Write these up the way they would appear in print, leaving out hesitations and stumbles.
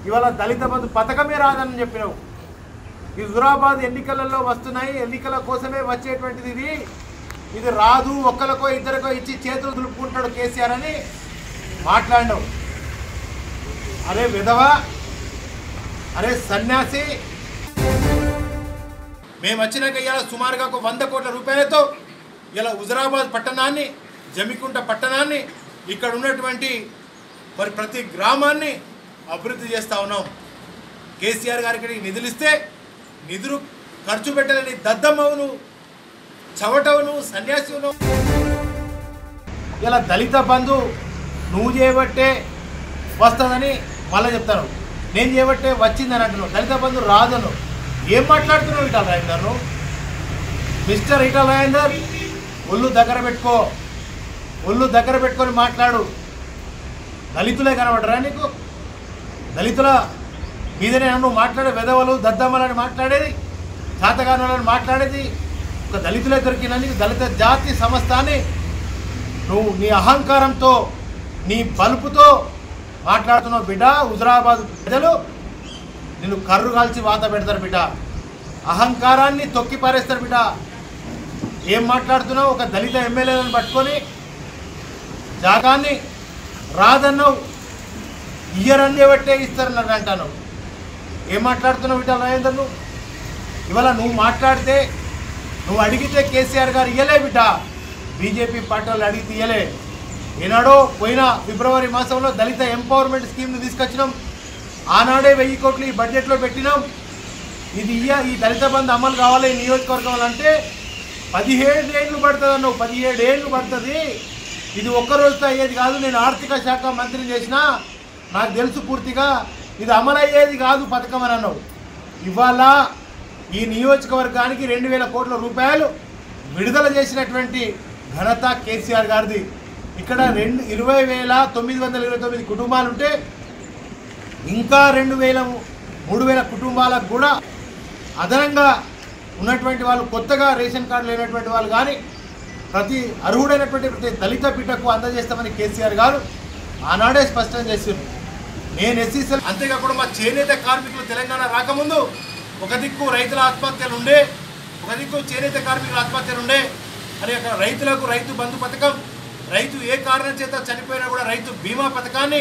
ఇవాళ దళిత బంధు పథకమే రాదని చెప్పినావు. ఈ హుజురాబాద్ ఎన్నికలలో వస్తున్నాయి, ఎన్నికల కోసమే వచ్చేటువంటిది ఇది రాదు, ఒక్కరికో ఇద్దరికో ఇచ్చి చేతులు దులుపుకుంటాడు కేసీఆర్ అని మాట్లాడినావు. అరే విధవ, అరే సన్యాసి, మేము వచ్చినాక ఇలా సుమారుగా ఒక 100 కోట్ల రూపాయలతో ఇలా హుజురాబాద్ పట్టణాన్ని, జమికుంట పట్టణాన్ని, ఇక్కడ ఉన్నటువంటి మరి ప్రతి గ్రామాన్ని అభివృద్ధి చేస్తూ ఉన్నాం. కేసీఆర్ గారికి నిధులు ఇస్తే నిధులు ఖర్చు పెట్టలేని దద్దమ్మవును, చవటవును, సన్యాసివును. ఇలా దళిత బంధు నువ్వు చేయబట్టే వస్తుందని మళ్ళీ చెప్తాను, నేను చేయబట్టే వచ్చిందని అంటున్నావు. దళిత బంధు రాదను ఏం మాట్లాడుతున్నావు ఈటల రాజేందర్? మిస్టర్ ఈటల రాజేందర్, ఒళ్ళు దగ్గర పెట్టుకో, ఒళ్ళు దగ్గర పెట్టుకొని మాట్లాడు. దళితులే కనబడరా నీకు? దళితుల మీదనే నువ్వు మాట్లాడే వెధవలు, దద్దమ్మలని మాట్లాడేది, శాతగానులని మాట్లాడేది ఒక దళితులే దొరికిన నీకు. దళిత జాతి సమస్తాన్ని నువ్వు నీ అహంకారంతో, నీ బలుపుతో మాట్లాడుతున్నావు బిడ్డ. హుజురాబాద్ ప్రజలు నిన్ను కర్రు కాల్చి వాత పెడతారు బిడ్డ, అహంకారాన్ని తొక్కి పారేస్తారు బిడ్డ. ఏం మాట్లాడుతున్నావు? ఒక దళిత ఎమ్మెల్యేలను పట్టుకొని జాగాన్ని రాదన్నావు, ఇయ్యరని బట్టే ఇస్తారన్నట్టు అంటాను. ఏం మాట్లాడుతున్నావు ఈటల రాజేందర్? నువ్వు ఇవాళ నువ్వు మాట్లాడితే, నువ్వు అడిగితే కేసీఆర్ గారు ఇయ్యలే బిడ్డ, బీజేపీ పార్టీ వాళ్ళు అడిగితే ఇయ్యలే. ఏనాడో పోయిన ఫిబ్రవరి మాసంలో దళిత ఎంపవర్మెంట్ స్కీమ్ని తీసుకొచ్చినాం, ఆనాడే 1000 కోట్లు ఈ బడ్జెట్లో పెట్టినాం. ఇది ఈ దళిత బంధు అమలు కావాలి ఈ నియోజకవర్గం అంటే 17 ఏళ్ళు పడుతుంది అన్నావు. 17 ఏళ్ళు పడుతుంది, ఇది ఒక్కరోజుతో అయ్యేది కాదు. నేను ఆర్థిక శాఖ మంత్రిని చేసిన, నాకు తెలుసు పూర్తిగా, ఇది అమలయ్యేది కాదు పథకం అని అన్నావు. ఇవాళ ఈ నియోజకవర్గానికి 2000 కోట్ల రూపాయలు విడుదల చేసినటువంటి ఘనత కేసీఆర్ గారిది. ఇక్కడ 20,929 కుటుంబాలు ఉంటే ఇంకా 3,000 కుటుంబాలకు కూడా అదనంగా ఉన్నటువంటి వాళ్ళు, కొత్తగా రేషన్ కార్డు లేనటువంటి వాళ్ళు కానీ ప్రతి అర్హుడైనటువంటి ప్రతి దళిత బిడ్డకు అందజేస్తామని కేసీఆర్ గారు ఆనాడే స్పష్టం చేసింది. నేను ఎస్సీసీఎల్, అంతేకాకుండా మా చేనేత కార్మికులు తెలంగాణ రాకముందు ఒక దిక్కు రైతుల ఆత్మహత్యలు ఉండే, ఒక దిక్కు చేనేత కార్మికుల ఆత్మహత్యలు ఉండే. అని అక్కడ రైతులకు రైతు బంధు పథకం, రైతు ఏ కారణం చేత చనిపోయినా కూడా రైతు బీమా పథకాన్ని,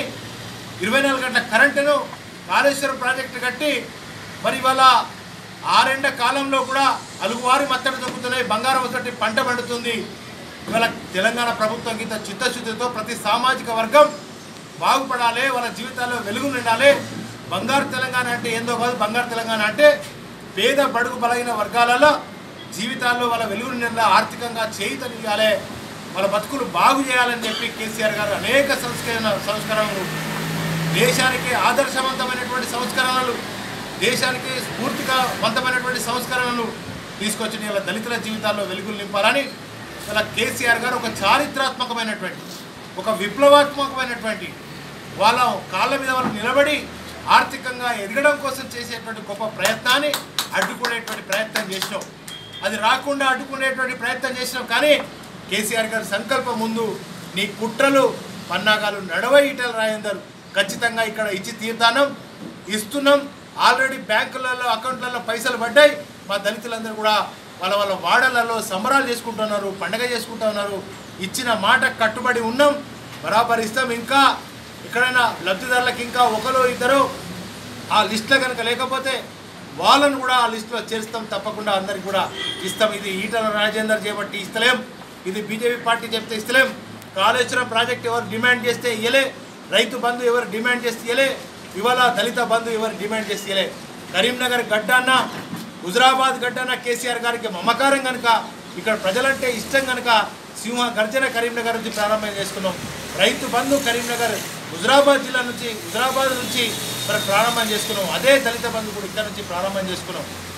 24 గంటల కరెంటును, కాళేశ్వరం ప్రాజెక్టు కట్టి మరి ఇవాళ 6 కాలంలో కూడా అలుగువారి మత్తడి దొక్కుతున్నాయి, బంగారం ఒకటి పంట పండుతుంది. ఇవాళ తెలంగాణ ప్రభుత్వం ఇంత చిత్తశుద్ధితో ప్రతి సామాజిక వర్గం బాగుపడాలి, వాళ్ళ జీవితాల్లో వెలుగు నిండాలి. బంగారు తెలంగాణ అంటే ఏందో కాదు, బంగారు తెలంగాణ అంటే పేద బడుగు బలైన వర్గాలలో జీవితాల్లో వాళ్ళ వెలుగు నిండా ఆర్థికంగా చేయుతనియాలి, వాళ్ళ బతుకులు బాగు చేయాలని చెప్పి కేసీఆర్ గారు అనేక సంస్కరణలు, దేశానికి ఆదర్శవంతమైనటువంటి సంస్కరణలు, దేశానికి స్ఫూర్తివంతమైనటువంటి సంస్కరణలు తీసుకొచ్చి ఇలా దళితుల జీవితాల్లో వెలుగులు నింపాలని ఇలా కేసీఆర్ గారు ఒక చారిత్రాత్మకమైనటువంటి, ఒక విప్లవాత్మకమైనటువంటి, వాళ్ళ కాళ్ళ మీద వాళ్ళు నిలబడి ఆర్థికంగా ఎదగడం కోసం చేసేటువంటి గొప్ప ప్రయత్నాన్ని అడ్డుకునేటువంటి ప్రయత్నం చేసినాం. అది రాకుండా అడ్డుకునేటువంటి ప్రయత్నం చేసినాం. కానీ కేసీఆర్ గారి సంకల్పం ముందు నీ కుట్రలు పన్నాగాలు నడవై ఈటల రాజేందర్. ఖచ్చితంగా ఇక్కడ ఇచ్చి తీర్థానం ఇస్తున్నాం. ఆల్రెడీ బ్యాంకులలో అకౌంట్లలో పైసలు పడ్డాయి. మా దళితులందరూ కూడా వాళ్ళ వాళ్ళ వాడలలో సంబరాలు చేసుకుంటున్నారు, పండగ చేసుకుంటున్నారు. ఇచ్చిన మాట కట్టుబడి ఉన్నాం, బరాబర్ ఇస్తాం. ఇంకా ఎక్కడైనా లబ్ధిదారులకు ఇంకా ఒకరు ఇద్దరు ఆ లిస్టులో కనుక లేకపోతే వాళ్ళను కూడా ఆ లిస్టులో చేరుస్తాం, తప్పకుండా అందరికి కూడా ఇస్తాం. ఇది ఈటల రాజేందర్ చేపట్టి ఇస్తలేం, ఇది బీజేపీ పార్టీ చెప్తే ఇస్తలేం. కాళేశ్వరం ప్రాజెక్ట్ ఎవరు డిమాండ్ చేస్తే ఇయ్యలే, రైతు బంధు ఎవరు డిమాండ్ చేస్తే ఇయ్యలే, ఇవాళ దళిత బంధు ఎవరు డిమాండ్ చేస్తే ఇయ్యలే. కరీంనగర్ గడ్డన్న, హుజురాబాద్ గడ్డన్న కేసీఆర్ గారికి మమకారం కనుక, ఇక్కడ ప్రజలంటే ఇష్టం కనుక సింహ గర్జన కరీంనగర్ నుంచి ప్రారంభం చేసుకున్నాం. రైతు బంధు కరీంనగర్ హుజురాబాద్ జిల్లా నుంచి, హుజురాబాద్ నుంచి మరి ప్రారంభం చేసుకున్నాం. అదే దళిత బంధు కూడా ఇక్కడ నుంచి ప్రారంభం చేసుకున్నాం.